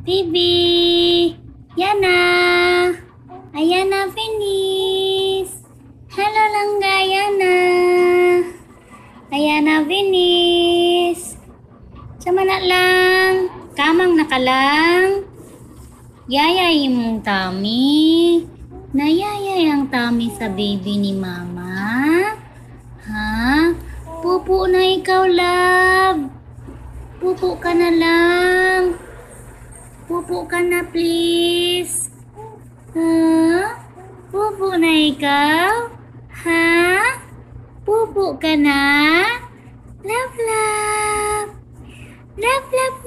Phoebe! Yana! Ayan na, finish! Hello langga, Yana! Ayan na, finish! Sama na lang! Kamang nakalang! Yayay mong tummy! Nayayay ang tummy sa baby ni mama? Ha? Pupo na ikaw, love! Pupo ka na lang! Pupo ka na, please! Ha? Pupo na ikaw? Ha? Pupo ka na? Love, love! Love, love,